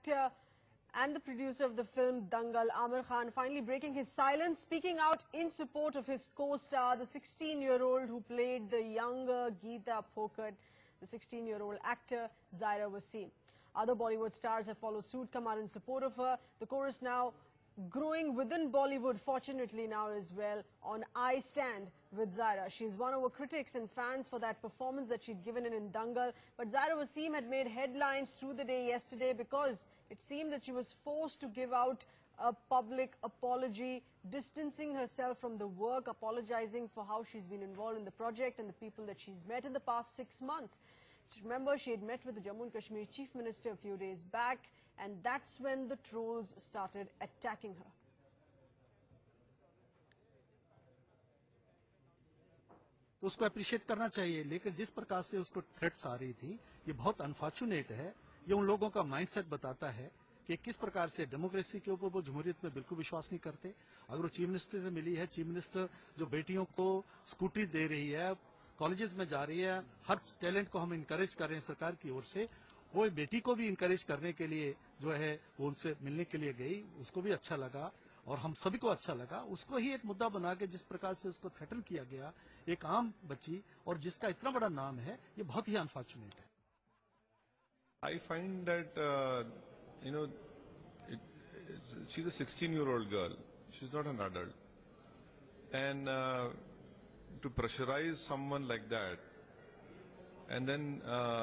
actor and the producer of the film Dangal, Amir Khan, finally breaking his silence, speaking out in support of his co-star, the 16-year-old who played the younger Geeta Phogat, the 16-year-old actor Zaira Wasim. Other Bollywood stars have followed suit, come out in support of her. The chorus now growing within Bollywood, fortunately now as well, on I Stand with Zaira. She's won over critics and fans for that performance that she'd given in Dangal. But Zaira Wasim had made headlines through the day yesterday because it seemed that she was forced to give out a public apology, distancing herself from the work, apologizing for how she's been involved in the project and the people that she's met in the past 6 months. Remember, she had met with the Jammu and Kashmir Chief Minister a few days back, and that's when the trolls started attacking her. तो उसको appreciate करना चाहिए, लेकिन जिस प्रकार से उसको threats आ रही थी, ये बहुत अनफॉर्चुनेट है। ये उन लोगों का माइंडसेट बताता है कि किस प्रकार से डेमोक्रेसी के ऊपर वो जमहूरियत में बिल्कुल विश्वास नहीं करते। अगर वो चीफ मिनिस्टर से मिली है, चीफ मिनिस्टर जो बेटियों को स्कूटी दे रही है, कॉलेजेस में जा रही है, हर टैलेंट को हम इनकरेज कर रहे हैं सरकार की ओर से, वो बेटी को भी इनकरेज करने के लिए जो है वो उनसे मिलने के लिए गई, उसको भी अच्छा लगा और हम सभी को अच्छा लगा। उसको ही एक मुद्दा बना के जिस प्रकार से उसको थ्रेटन किया गया, एक आम बच्ची और जिसका इतना बड़ा नाम है, ये बहुत ही अनफॉर्चुनेट है। I find that, she's a 16-year-old girl. She's not an adult. And to pressurize someone like that, and then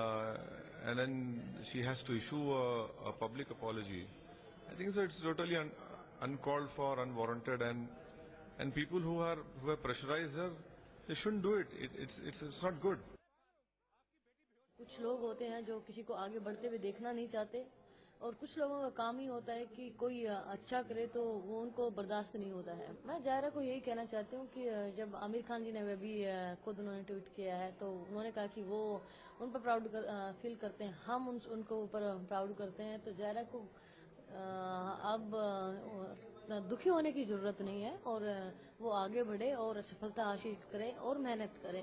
she has to issue a public apology, I think so it's totally uncalled for, unwarranted, and people who have pressurized her, they shouldn't do it. It's not good. कुछ लोग होते हैं जो किसी को आगे बढ़ते हुए देखना नहीं चाहते, और कुछ लोगों का काम ही होता है कि कोई अच्छा करे तो वो उनको बर्दाश्त नहीं होता है। मैं जायरा को यही कहना चाहती हूँ कि जब आमिर खान जी ने अभी खुद उन्होंने ट्वीट किया है तो उन्होंने कहा कि वो उन पर प्राउड फील करते हैं, हम उनको ऊपर प्राउड करते हैं। तो जायरा को अब दुखी होने की जरूरत नहीं है और वो आगे बढ़े और सफलता हासिल करे और मेहनत करे।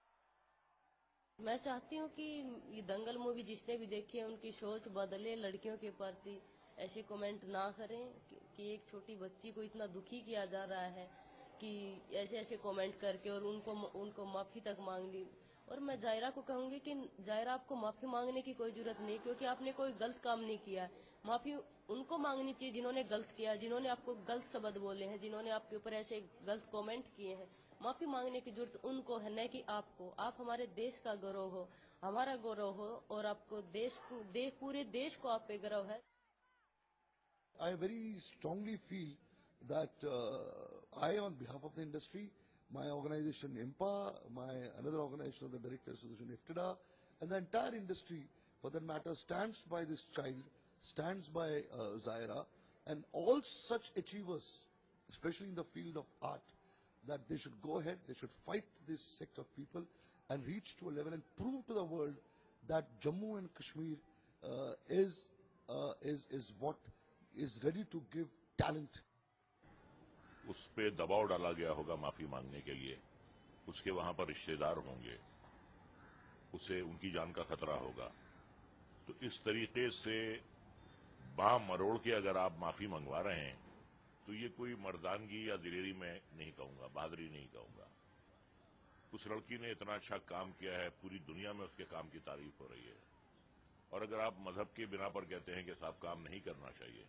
मैं चाहती हूँ कि ये दंगल मूवी जिसने भी देखी है उनकी सोच बदले, लड़कियों के प्रति ऐसे कमेंट ना करें कि एक छोटी बच्ची को इतना दुखी किया जा रहा है कि ऐसे ऐसे कमेंट करके, और उनको माफी तक मांग ली। और मैं जायरा को कहूंगी कि जायरा, आपको माफी मांगने की कोई जरूरत नहीं, क्योंकि आपने कोई गलत काम नहीं किया। माफी उनको मांगनी चाहिए जिन्होंने गलत किया, जिन्होंने आपको गलत शब्द बोले हैं, जिन्होंने आपके ऊपर ऐसे गलत कमेंट किए हैं। माफी मांगने की जरूरत उनको है, न कि आपको। आप हमारे देश का गौरव हो, हमारा गौरव हो, और आपको पूरे देश को आप पे गर्व है। I very strongly feel that I, on behalf of the industry, my organization IMPA, another organization of the Director Association IFTDA, and the entire industry, for that matter, stands by this child, stands by Zaira, and all such achievers, especially in the field of art, that they should go ahead, they should fight this sect of people and reach to a level and prove to the world that Jammu and Kashmir is what is ready to give talent. उस पे दबाव डाला गया होगा माफी मांगने के लिए, उसके वहां पर रिश्तेदार होंगे, उसे उनकी जान का खतरा होगा। तो इस तरीके से बाम मरोड़ के अगर आप माफी मंगवा रहे हैं तो ये कोई मर्दानगी या दिलेरी मैं नहीं कहूंगा, बहादुरी नहीं कहूंगा। उस लड़की ने इतना अच्छा काम किया है, पूरी दुनिया में उसके काम की तारीफ हो रही है। और अगर आप मजहब के बिना पर कहते हैं कि साहब काम नहीं करना चाहिए,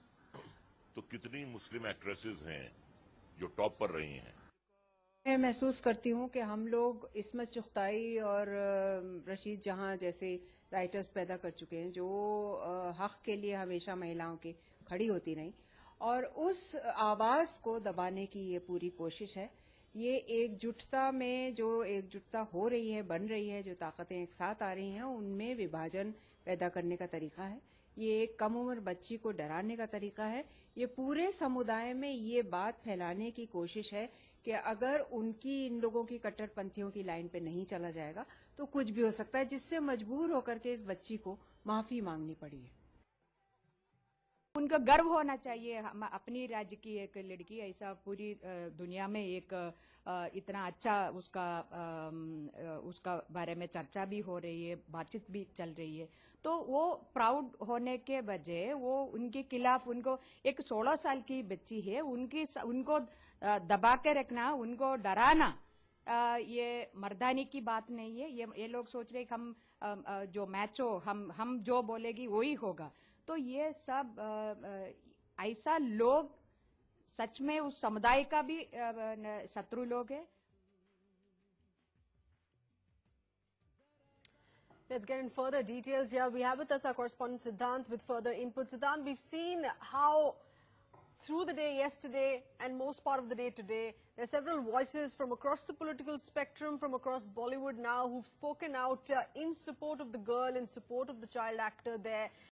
तो कितनी मुस्लिम एक्ट्रेसेस हैं जो टॉप पर रही हैं। मैं महसूस करती हूँ कि हम लोग इस्मत चुगताई और रशीद जहां जैसे राइटर्स पैदा कर चुके हैं जो हक के लिए हमेशा महिलाओं की खड़ी होती रहीं, और उस आवाज को दबाने की ये पूरी कोशिश है। ये एकजुटता में जो एकजुटता हो रही है, बन रही है, जो ताकतें एक साथ आ रही हैं, उनमें विभाजन पैदा करने का तरीका है। ये एक कम उम्र बच्ची को डराने का तरीका है। ये पूरे समुदाय में ये बात फैलाने की कोशिश है कि अगर उनकी, इन लोगों की कट्टरपंथियों की लाइन पे नहीं चला जाएगा तो कुछ भी हो सकता है, जिससे मजबूर होकर के इस बच्ची को माफी मांगनी पड़ी है। उनको गर्व होना चाहिए, हम अपनी राज्य की एक लड़की ऐसा पूरी दुनिया में एक इतना अच्छा उसका बारे में चर्चा भी हो रही है, बातचीत भी चल रही है। तो तो वो प्राउड होने के बजाय वो उनके खिलाफ, उनको एक 16 साल की बच्ची है, उनको दबा के रखना, उनको डराना, ये मर्दानी की बात नहीं है। ये लोग सोच रहे कि हम जो मैचो हम जो बोलेगी वही होगा। तो ये सब ऐसा लोग सच में उस समुदाय का भी शत्रु लोग है। Let's get in further details here. We have with us our correspondent Siddhant with further input. Siddhant, we've seen how through the day yesterday and most part of the day today, there are several voices from across the political spectrum, from across Bollywood now, who've spoken out in support of the girl, in support of the child actor there.